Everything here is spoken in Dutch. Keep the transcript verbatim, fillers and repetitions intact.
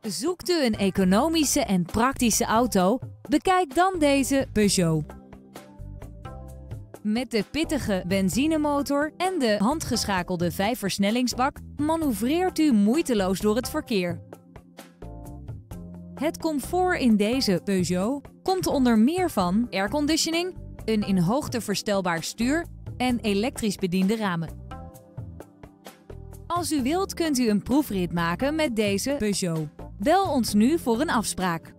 Zoekt u een economische en praktische auto? Bekijk dan deze Peugeot. Met de pittige benzinemotor en de handgeschakelde vijfversnellingsbak manoeuvreert u moeiteloos door het verkeer. Het comfort in deze Peugeot komt onder meer van airconditioning, een in hoogte verstelbaar stuur en elektrisch bediende ramen. Als u wilt kunt u een proefrit maken met deze Peugeot. Bel ons nu voor een afspraak.